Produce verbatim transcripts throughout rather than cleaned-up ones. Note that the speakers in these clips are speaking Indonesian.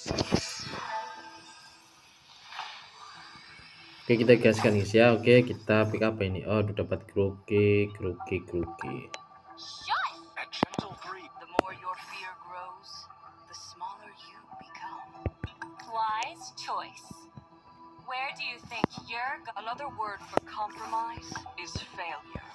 Oke, kita gaskan guys ya. Oke, kita pick apa ini? Oh, udah dapat grogi, grogi, grogi. The more your fear grows, the smaller you become. Wise choice. Where do you think you're go- Another word for compromise is failure.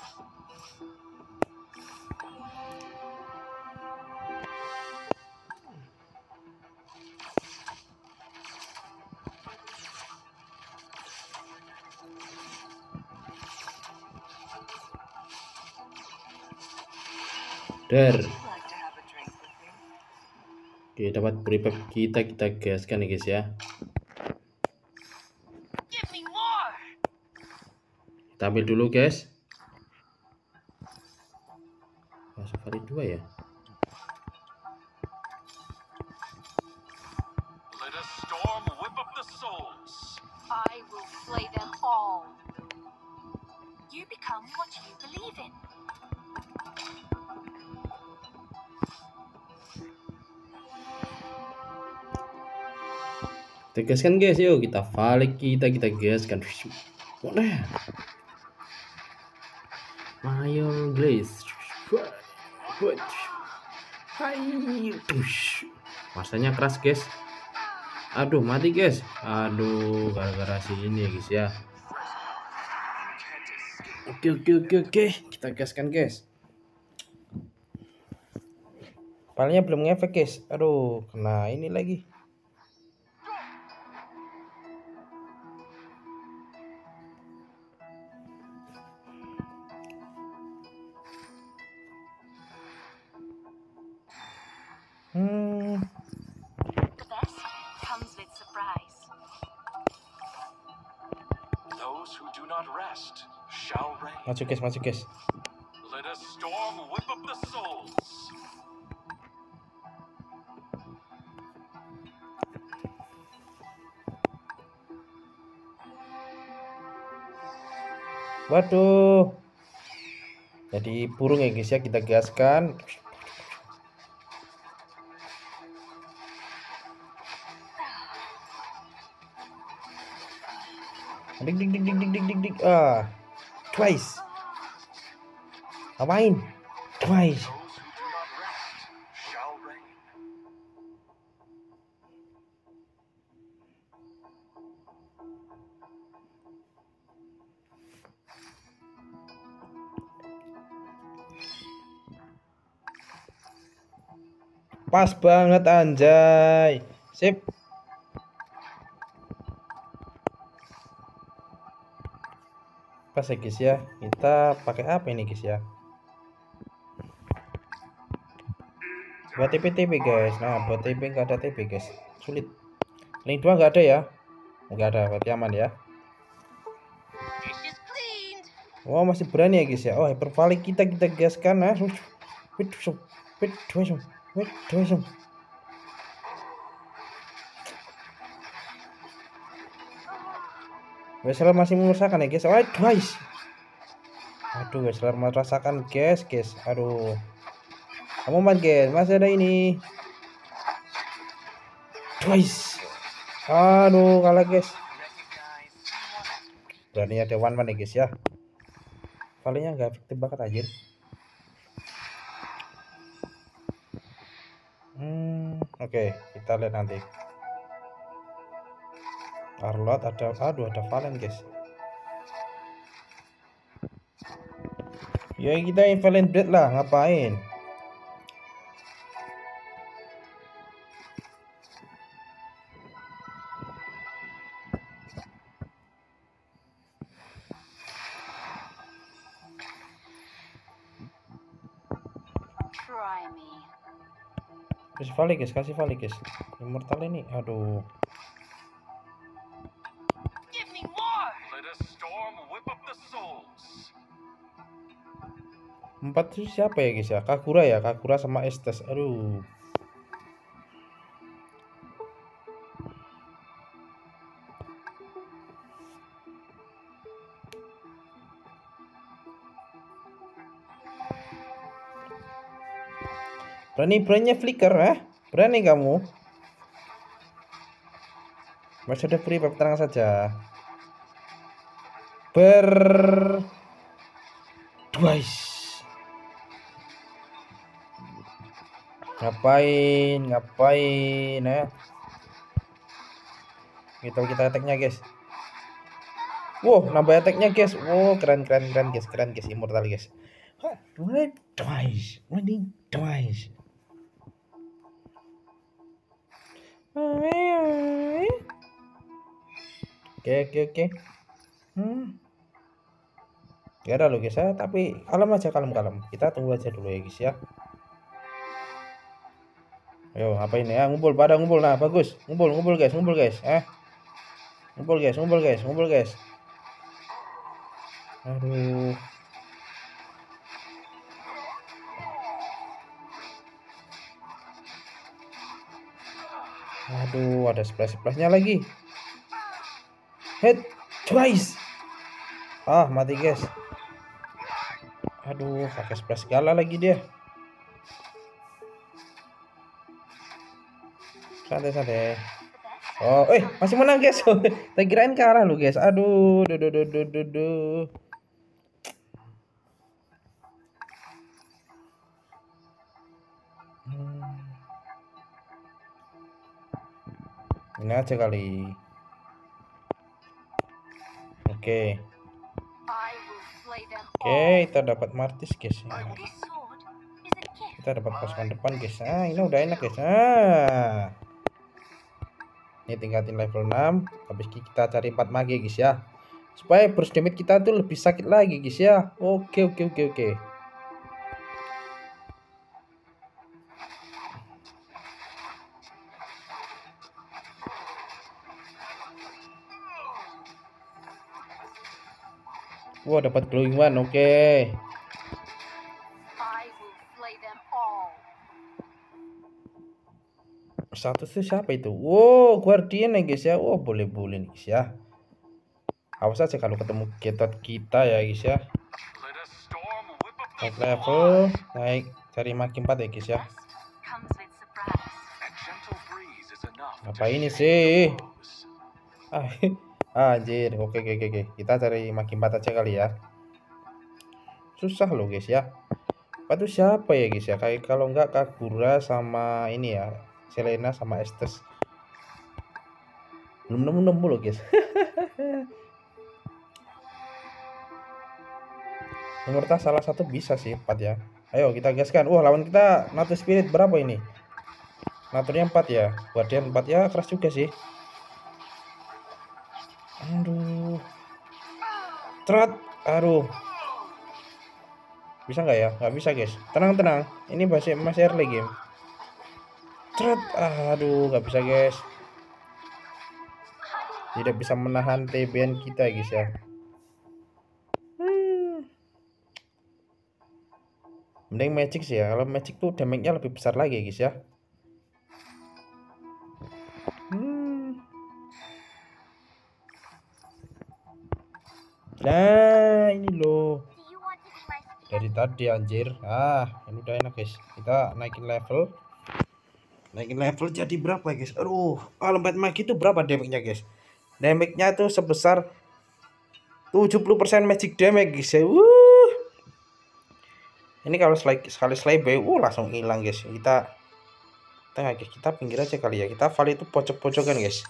Der. Would you like to have a drink with me? Oke, dapat prepare kita, kita gaskan ya guys ya. Give me more. Kita ambil dulu guys. Oh, safari dua ya. Let a storm whip up the souls. I will slay them all. You become what you believe in. Kita gaskan guys, yuk kita balik, kita kita gaskan. Mana? Mayor Glaze. Masanya keras guys. Aduh, mati guys. Aduh, gara-gara si ini ya guys ya. Oke oke oke oke, kita gaskan guys. Palingnya belum ngefek guys. Aduh, kena ini lagi. Hmm. The best comes with surprise. Those who do not rest shall reign. Masuk guys, masuk guys. Let a storm whip up the souls. Waduh. Jadi burung ya guys ya, kita gaskan. Dik dik dik dik dik dik dik dik. Ah. Twice. Apain? Twice. Those who do not rest shall reign. Pas banget anjay. Sip. Pas ya guys ya. Kita pakai apa ini guys ya? Buat T P T P guys. Nah, buat T P nggak ada T P guys. Sulit. Link dua nggak ada ya? Nggak ada, berarti aman ya. Dish is cleaned. Oh, masih berani ya guys ya. Oh, hypervalik kita kita gaskan nah. Wait, wait, wait, wait, wait. Wesler masih merasakan ya guys. Oh, guys. Aduh, Wesler merasakan guys, guys. Aduh. Kamu man guys, masih ada ini. Twice. Aduh, kalah guys. Berani ada one man ya guys ya. Palingnya nggak efektif banget anjir. Hmm, oke, okay, kita lihat nanti. Arlot ada, aduh ada Valen guys. Ya kita Valen Blade lah, ngapain? Try me. Kasih Vali guys, kasih Vali guys. Immortal ini, aduh. Give me more. Let a storm whip up the souls. Empat itu siapa ya guys ya? Kagura ya, Kagura sama Estes. Aduh. Berani-beraninya flicker, eh? Berani kamu? Mas sudah free, tenang saja. Ber twice. Ngapain? Ngapain ya? Gitu kita attack-nya, guys. Wow, nambah attack-nya, guys. Wow, keren keren keren, guys. Keren, guys. Immortal, guys. One twice. One twice. Oke, oke, oke. Hmm. Ya udah lo guys ya, tapi kalem aja, kalem kalem. Kita tunggu aja dulu ya guys ya. Ayo, apa ini ya? Ngumpul, pada ngumpul. Nah, bagus. Ngumpul, ngumpul guys, ngumpul guys. Eh. Ngumpul guys, ngumpul guys, ngumpul guys. Aduh. Aduh, ada splash-splashnya lagi. Head twice. Ah, mati guys. Aduh, pakai splash segala lagi dia. Santai-santai. Oh, eh masih menang guys. Tak kirain kalah lu guys. Aduh, duh, duh, duh, duh, duh, duh. Hmm. Ini aja kali. Oke. Oke, kita dapat Martis guys. Kita dapat pasukan depan guys. Ah, ini udah enak guys. Ah. Ini tingkatin level enam. Habis kita cari empat mage guys ya. Supaya burst damage kita tuh lebih sakit lagi guys ya. Oke, oke, oke, oke. Wah, dapat glowing one. Oke. Satu tuh siapa itu? Wow, guardian ya guys ya. Oh, boleh-boleh nih guys ya. Awas aja kalau ketemu ketot kita ya guys ya. Naik level, naik cari makin empat ya guys ya. Apa ini sih? Ah, anjir. Oke, oke, oke. Kita cari makin empat aja kali ya. Susah loh guys ya. Apa tuh siapa ya guys ya? Kayak kalau enggak Kagura sama ini ya, Selena sama Estes. Belum nemu-nemu loh guys. Menurut salah satu bisa sih empat ya. Ayo kita gaskan. Wah, lawan kita Nature Spirit berapa ini? Naturnya empat ya. Guardian empat ya, keras juga sih. Aduh. Trot. Aduh. Bisa nggak ya? Nggak bisa guys. Tenang-tenang. Ini masih masih early game. Trot. Aduh, nggak bisa guys. Tidak bisa menahan T B N kita guys ya. Mending magic sih ya. Kalau magic tuh damage-nya lebih besar lagi guys ya. Hmm. Nah, ini loh. Dari tadi anjir. Ah, ini udah enak guys. Kita naikin level. Naikin level jadi berapa guys? Aduh, kalau empat magi itu berapa damage-nya guys? Damage-nya tuh sebesar tujuh puluh persen magic damage guys ya. Wuh. Ini kalau slide, sekali slide uh langsung hilang guys. Kita tengah guys, kita pinggir aja kali ya. Kita volley itu pojok-pojokan guys.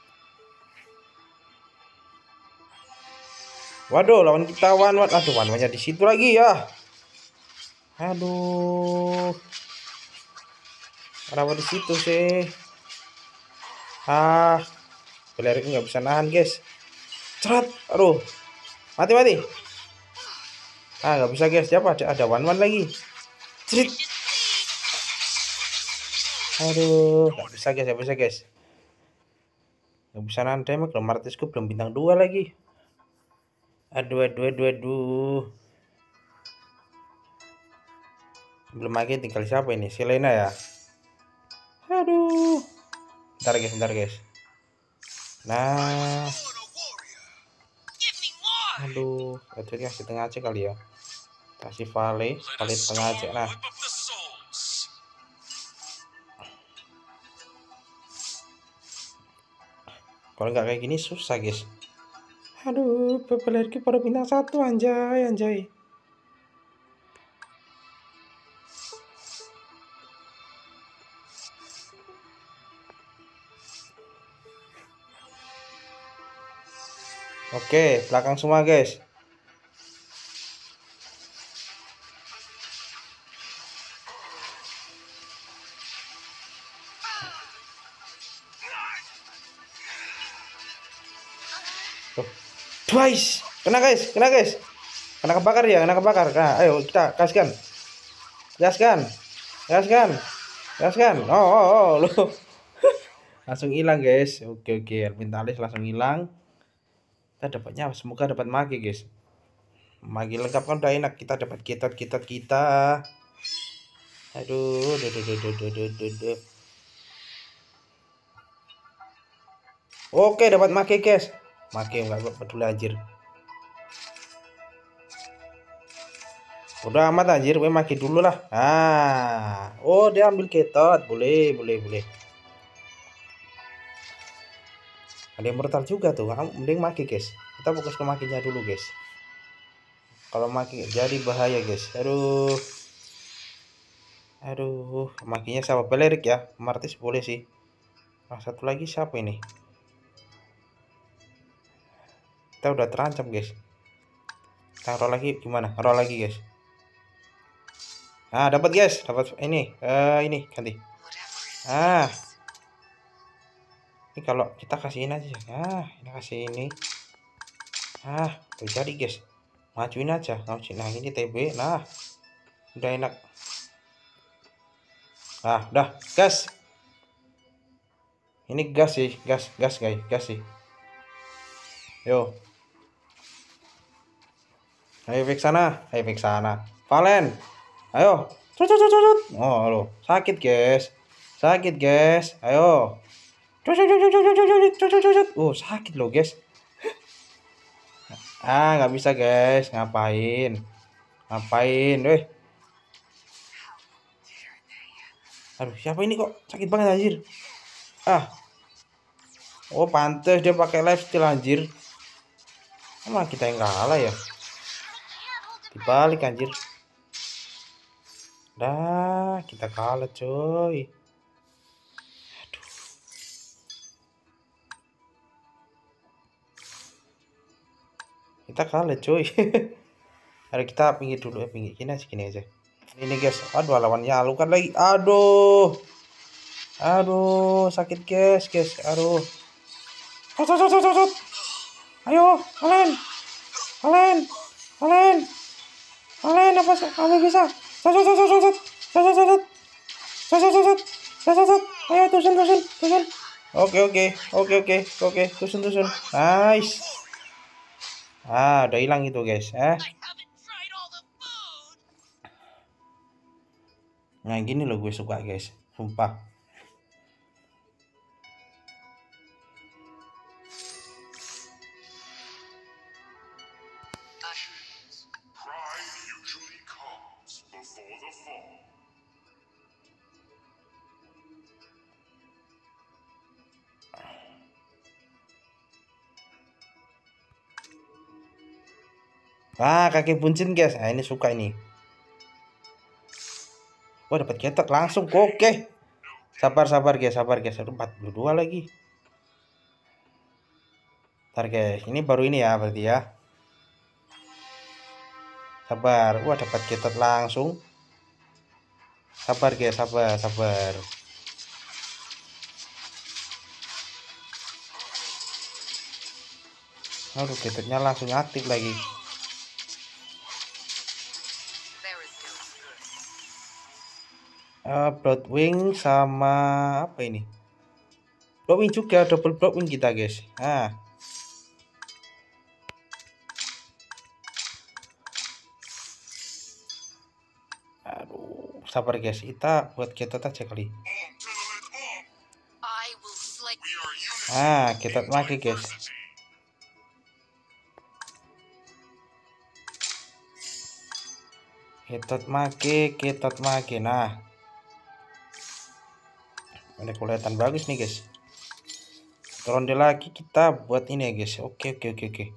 Waduh, lawan kita one one. Aduh, one one-nya di situ lagi ya. Aduh. Kenapa di situ sih? Ah, Belerik nggak bisa nahan guys. Cerat, aduh, mati mati. Ah, nggak bisa guys. Siapa ada ada one one lagi. Cerit. Aduh, nggak bisa guys, nggak bisa guys. Nggak bisa nahan damage. Loh, Martisku belum bintang dua lagi. Aduh, aduh, aduh, aduh. Belum lagi tinggal siapa ini? Selena ya. Aduh. Bentar guys, bentar guys. Nah. Aduh, itu kasih tengah aja kali ya. Kasih volley, volley tengah aja. Nah. Kalau nggak kayak gini susah guys. Aduh, pepelerki pada bintang satu, anjay anjay. Oke, belakang semua guys. Tuh. Twice. Kena guys, kena guys. Kena kebakar ya, kena kebakar. Nah, ayo kita gaskan. Gaskan. Gaskan. Gaskan. Oh, oh, oh. Loh. Langsung hilang guys. Oke, oke. Elementalis langsung hilang. Kita dapatnya semoga dapat magi guys. Magi lengkap kan udah enak, kita dapat kitab-kitab kita. Aduh, duh, duh, duh, duh, duh, duh, duh, duh. Oke, dapat magi guys. Magi enggak peduli anjir. Udah amat anjir, gue magi dulu lah. Ah, oh dia ambil ketot, boleh, boleh, boleh. Ada yang mortal juga tuh, mending magi guys. Kita fokus ke maginya dulu guys. Kalau magi jadi bahaya guys. Aduh. Aduh, maginya siapa? Pelerik ya. Martis boleh sih. Nah, satu lagi siapa ini? Kita udah terancam guys. Kita roll lagi gimana? Roll lagi guys. Nah, dapat guys, dapat ini. Eh, ini ganti. Ah. Ini kalau kita kasihin aja. Ah, ini kasih ini. Ah, udah jadi guys. Majuin aja. Nah, ini T B. Nah, udah enak. Ah, udah, gas. Ini gas sih, gas, gas guys, gas sih. Yo. Ayo fix sana, ayo fix sana. Valen. Ayo. Cut, cut, cut, cut. Oh, lo. Sakit, guys. Sakit, guys. Ayo. Cut, cut, cut, cut, cut, cut, cut, cut. Oh, sakit loh, guys. Ah, nggak bisa, guys. Ngapain? Ngapain, weh? Aduh, siapa ini kok sakit banget anjir? Ah. Oh, pantes dia pakai lifesteal anjir. Emang kita yang kalah ya? Dibalik anjir. Dah, kita kalah coy. Aduh. Kita kalah coy. Ayo kita pinggir dulu ya, pinggir gini aja, gini aja. Ini guys, aduh lawannya alukan lagi. Aduh. Aduh, sakit guys, guys. Aduh. Tot, tot, tot, tot, tot. Ayo, kalian. Kalian. Kalian. Kalian apa sih? Kamu bisa. Tot, tot, tot, tot, tot. Tot, tot, tot. Tot, tot, tot. Tot, tot, tot. Ayo tusun, tusun, tusun. Oke, oke. Oke, oke. Oke, tusun, tusun. Nice. Ah, udah hilang itu guys, eh. Nah, gini loh gue suka guys, sumpah. Ah, kaki buncit guys. Nah, ini suka ini. Wah, dapat ketok langsung. Oke. Sabar, sabar guys, sabar guys. Aduh, empat puluh dua lagi. Ntar guys, ini baru ini ya berarti ya. Sabar. Wah, dapat ketok langsung. Sabar guys, sabar, sabar. Aduh, ketoknya langsung aktif lagi. Uh, Bloodwing sama apa ini? Bloodwing juga, double Bloodwing kita guys. Nah. Aduh, sabar guys, kita buat ketot aja kali. Ah, ketot lagi guys. Ketot maki, ketot maki. Nah, ada kelihatan bagus nih guys. ronde lagi kita buat ini ya guys. Oke oke oke oke.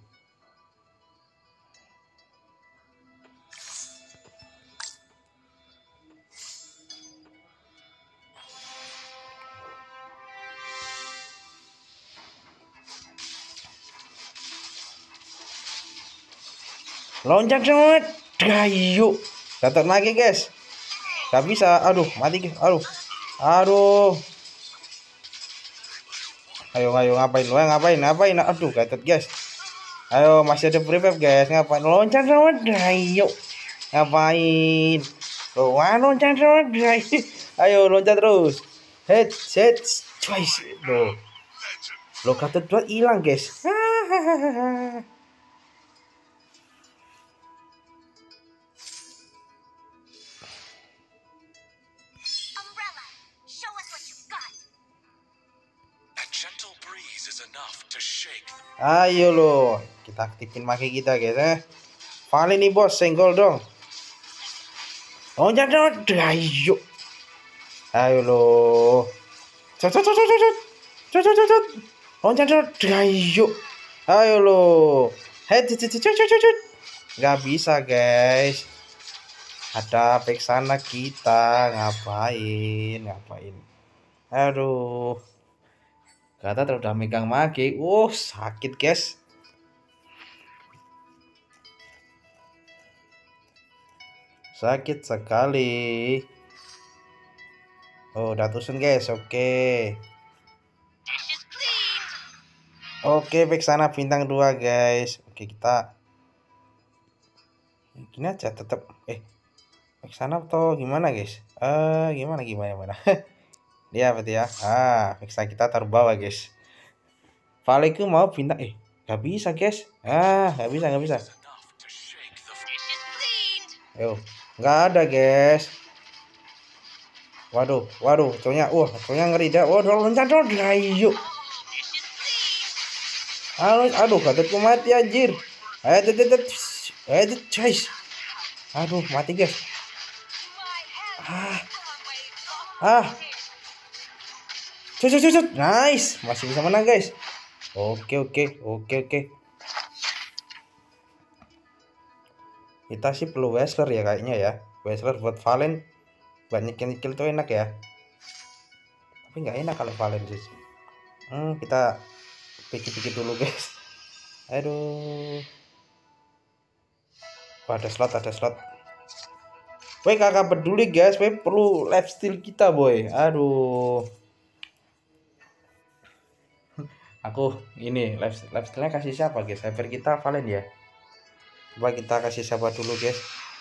Loncat semut. Ayo. Gatot lagi guys. Gak bisa. Aduh, mati guys. Aduh. Aduh. Ayo ayo ngapain lo? Ngapain? Ngapain? Aduh, gatot guys. Ayo, masih ada prefab guys. Ngapain? Loncat semut. Ayo. Ngapain? Lo loncat semut. Ayo loncat terus. Head, head, choice. Lo. Lo gatot dua hilang guys. Hahaha. Umbrella, show us what you've got. A gentle breeze is enough to shake. Ayo lo, kita aktifin maki kita guys eh. Valen nih bos, senggol dong. Loncat dong, ayo. Ayo lo. Cut cut cut cut cut. Cut cut cut. Loncat dong, ayo. Ayo lo. Head cut cut cut cut. Gak bisa guys. Ada peksana kita, ngapain? Ngapain? Aduh. Kata udah megang maki. Uh, sakit guys. Sakit sekali. Oh, udah tusun guys. Oke. Dishes cleaned. Oke, back sana bintang dua guys. Oke, kita gini aja tetap eh back sana atau gimana guys? Eh, gimana gimana gimana? Dia berarti ya. Ah, back sana kita taruh bawah guys. Valeku mau bintang eh nggak bisa guys. Ah, nggak bisa nggak bisa. Enough to shake the Dishes cleaned. Ayo, nggak ada guys. Waduh, waduh, cowoknya, wah, cowoknya ngeri dah. Waduh, loncat dong, ayo. Dishes cleaned. Aduh, aduh, gatetku mati anjir. Ayo, tet, tet, tet. Ayo, tet, guys. Aduh, mati guys. My Ah, head. Long way. ah. Cut, cut, cut, cut. Nice, masih bisa menang guys. Oke, oke, oke, oke. Kita sih perlu Wrestler ya kayaknya ya. Wrestler buat Valen. Banyak yang kill tuh enak ya. Tapi nggak enak kalau Valen sih. Hmm, kita pikir-pikir dulu guys. Aduh. Oh, ada slot, ada slot. Woi, kakak peduli guys, woi perlu lifesteal kita boy. Aduh. Aku ini life lifestealnya kasih siapa guys? Hyper kita Valen ya. Coba kita kasih siapa dulu guys?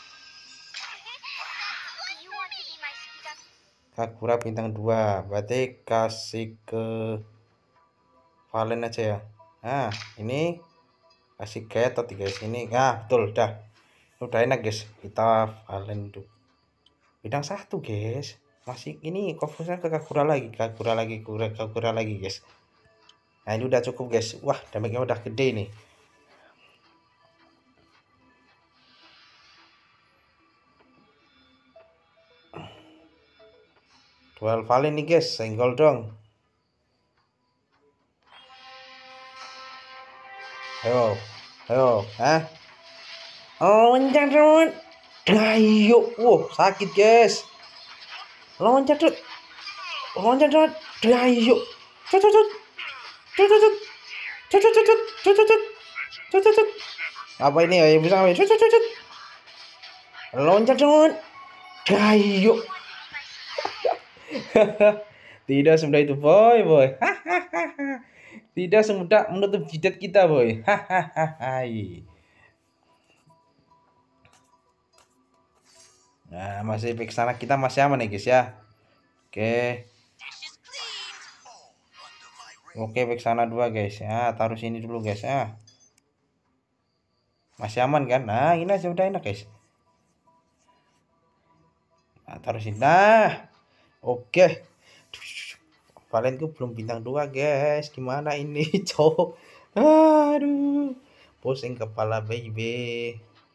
Do you want to be my speed up? Kagura bintang dua. Berarti kasih ke Valen aja ya. Nah, ini kasih Gatot guys. Ini nah betul dah. Udah enak guys. Kita Valen tuh. Bintang satu guys. Masih ini fokusnya ke Kagura lagi, Kagura lagi, Kagura, Kagura lagi guys. Nah, ini udah cukup guys. Wah, damage-nya udah gede nih. Dual Valen nih guys, senggol dong. Ayo, ayo, hah? Loncat dong. Ayo, wow, sakit guys. Loncat dong. Loncat dong. Ayo. Cut cut cut. Cut cut cut. Cut cut cut. Cut cut cut. Cut cut cut. Apa ini? Ayo bisa apa? Cut cut cut. Loncat dong. Ayo. Tidak semudah itu boy boy. Tidak semudah menutup jidat kita boy. Hahaha. Nah, masih pick sana kita masih aman nih guys ya. Oke. Dishes cleaned. Oke, pick sana dua guys. Ya, taruh sini dulu guys ya. Masih aman kan? Nah, ini aja udah enak guys. Nah, taruh sini. Nah. Oke. Valenku belum bintang dua guys. Gimana ini, cowok? Aduh. Pusing kepala baby.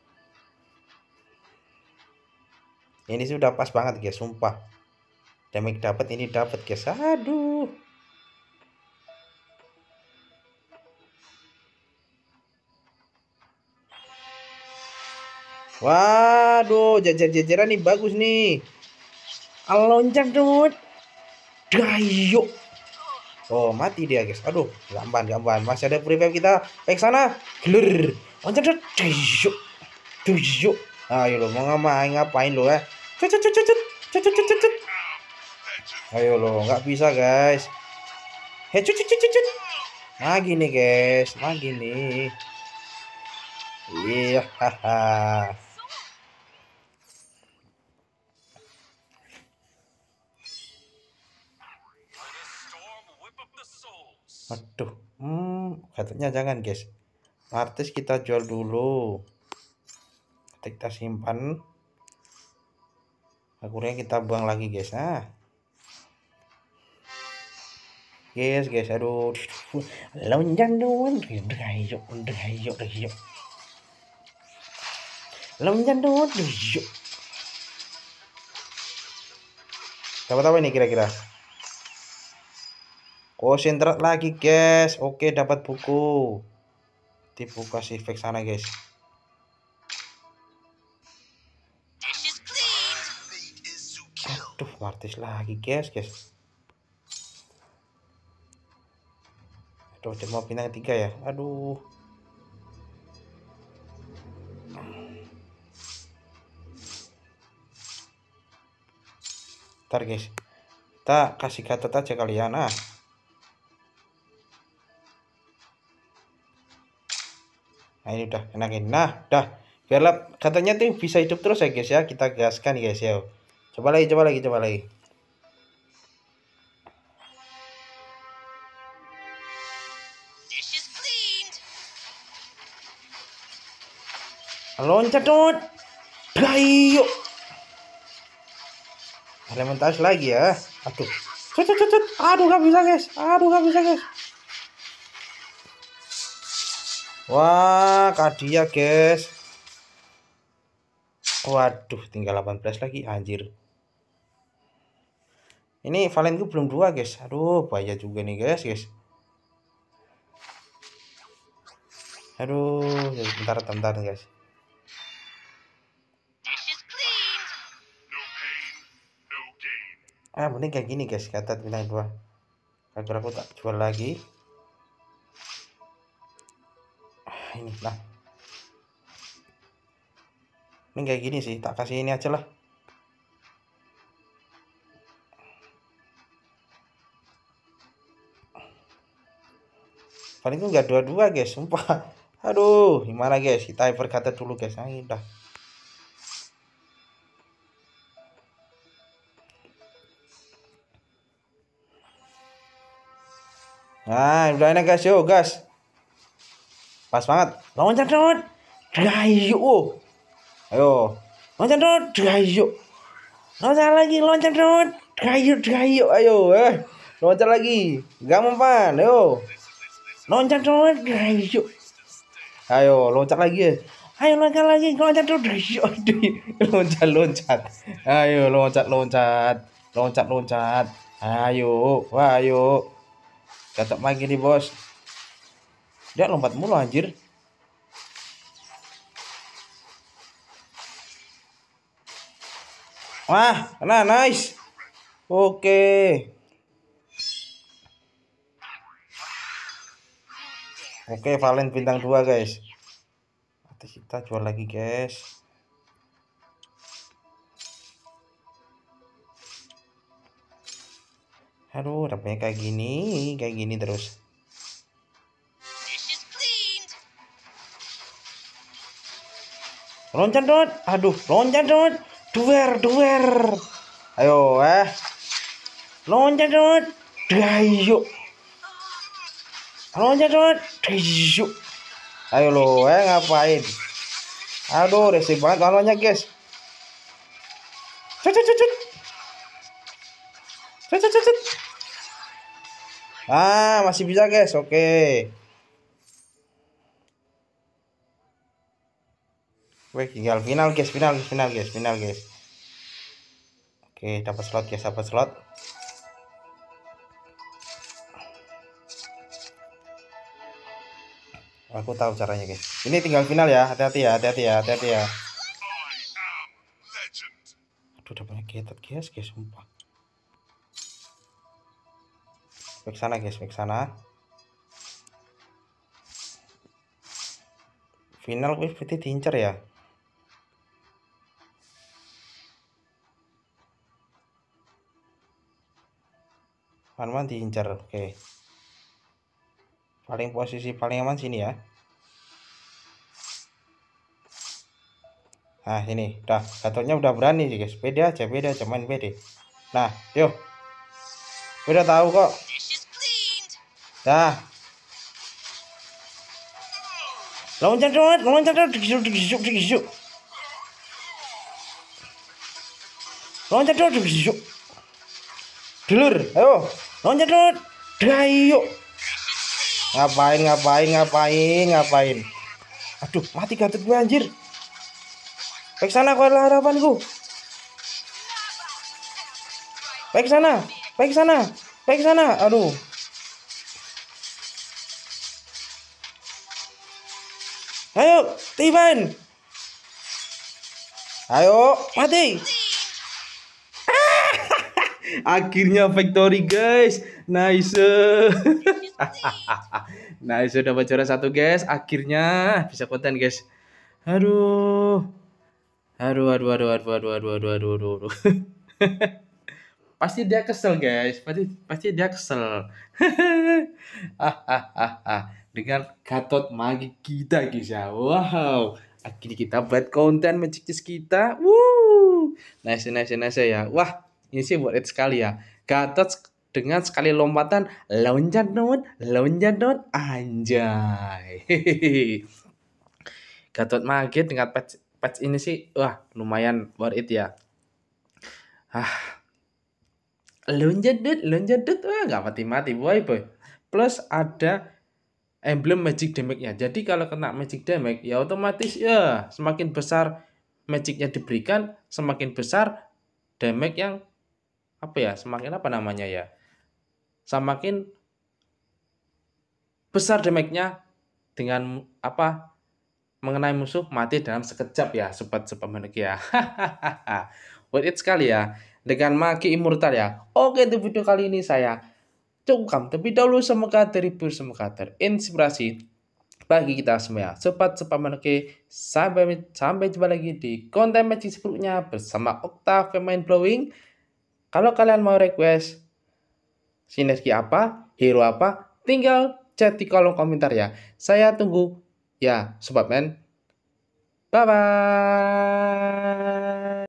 Ini sudah pas banget guys, sumpah. Damage dapat ini dapat guys. Aduh. Waduh, jajar-jajaran nih bagus nih. Loncat dong. Dayo. Oh, mati dia, guys. Aduh, gamban, gamban. Masih ada prefab kita. Baik sana. Gler. Loncat dong. Dayo. Dayo. Ayo lo, mau ngapain ngapain lo ya? Cut cut cut cut. Cut cut cut cut. Ayo lo, nggak bisa, guys. Hei, cut cut cut cut. Nah, gini, guys. Nah, gini. Iya, haha. Aduh, hmm, katanya jangan, guys. Artis kita jual dulu. Kita simpan. Akhirnya kita buang lagi, guys. Nah, guys, guys, aduh, loncat dong, ayo, ayo, ayo, loncat dong, ayo. Dapat apa ini kira-kira? Konsentrat lagi, guys. Oke, dapat buku. Tipe kasih fake sana, guys. Aduh, martis lagi, guys, guys. Aduh, cuma pindah tiga ya. Aduh. Ntar, guys. Kita kasih kata aja kalian. Nah. Nah, ini udah enakin. Nah, dah. Biarlah katanya tuh bisa hidup terus ya, guys ya. Kita gaskan, guys ya. Coba lagi, coba lagi, coba lagi. Loncat dong. Ayo. Elementaris lagi ya. Aduh. Cut, cut, cut. Aduh, gak bisa, guys. Aduh, gak bisa, guys. Wah, kadia, guys. Waduh, tinggal delapan belas lagi, anjir. Ini Valenku belum dua, guys. Aduh, bahaya juga nih, guys, guys. Aduh, bentar, bentar, guys. Ah, mending kayak gini, guys. Kata bintang dua. Agar aku tak jual lagi. Ah, ini lah. Ini kayak gini sih. Tak kasih ini aja lah. Paling itu nggak dua-dua, guys. Sumpah. Aduh, gimana, guys? Kita berkata dulu, guys. Nah, ini udah. Nah, udah enak, guys. Yuk, gas. Pas banget. Loncat, loncat. Ayo. Ayo. Loncat, loncat. Ayo. Loncat lagi, loncat, loncat. Ayo, ayo, ayo. Eh. Loncat lagi. Gak mempan. Ayo. Loncat, loncat. Ayo. Ayo, loncat lagi. Ayo, loncat lagi. Loncat, loncat. Ayo. Loncat, loncat. Ayo, loncat, loncat. Loncat, loncat. Ayo. Wah, ayo. Cocok lagi nih, bos. Dia lompat mulu, anjir. Wah, nah, nice. Oke. Oke, Valen bintang dua, guys. Nanti kita jual lagi, guys. Aduh, dapetnya kayak gini, kayak gini terus. Loncat, dot. Aduh, loncat, dot. Duer, duer. Ayo, eh. Loncat, dot. Ayo. Loncat, dot. Ayo. Ayo lo, eh ngapain? Aduh, resip banget lawannya, guys. Cut, cut, cut, cut. Cut, cut, cut, cut. Ah, masih bisa, guys. Oke. Oke, tinggal final, guys. Final, final, guys. Final, guys. Oke, dapat slot, guys. Dapat slot. Aku tahu caranya, guys. Ini tinggal final ya. Hati-hati ya, hati-hati ya, hati-hati ya. Aduh, udah banyak gated guys, guys, sumpah. Back sana guys, back sana. Final gue berarti diincar ya. Aman diincar, oke. Paling posisi paling aman sini ya. Nah ini udah, Gatotnya udah berani sih guys. Pede aja, pede aja, main pede. Nah yuk, udah tahu kok. Dah, loncat loncat loncat digisuk digisuk digisuk. Loncat loncat digisuk. Dulur, ayo loncat loncat. Dah yuk. Ngapain ngapain ngapain ngapain. Aduh, mati Gatot gue anjir. Baik sana kau adalah harapanku. Baik sana, baik sana, baik sana. Aduh. Ayo, Tiban. Ayo, mati. Akhirnya victory guys. Nice. Nice, dapat juara satu guys. Akhirnya bisa konten guys. Aduh. Aduh, aduh, aduh, aduh, aduh, aduh, aduh, aduh, aduh, aduh. Pasti dia kesel guys, pasti pasti dia kesel. ah, ah, ah, ah. Dengan Gatot Magi kita guys ya. Wow, akhirnya kita buat konten Magic Chess kita. Woo, nice, nice, nice ya. Wah, ini sih worth it sekali ya. Gatot dengan sekali lompatan loncat non, loncat non, anjay. Gatot Magi dengan patch patch ini sih, wah lumayan worth it ya. Ah, loncat dut, loncat dut, wah nggak mati-mati boy boy. Plus ada emblem magic damage-nya. Jadi kalau kena magic damage ya otomatis ya semakin besar magic-nya diberikan, semakin besar damage yang apa ya? Semakin apa namanya ya? Semakin besar damage-nya dengan apa? Mengenai musuh mati dalam sekejap ya, sobat-sobat Maneki ya. Worth it sekali ya dengan Magi Immortal ya. Oke, untuk video kali ini saya cukupkan terlebih dahulu, semoga terhibur, semoga terinspirasi bagi kita semua. Sobat-sobat Maneki, sampai sampai jumpa lagi di konten Magic sebelumnya bersama Octave Mind Blowing. Kalau kalian mau request sinergi apa, hero apa, tinggal chat di kolom komentar ya. Saya tunggu ya, Sobat Men. Bye bye.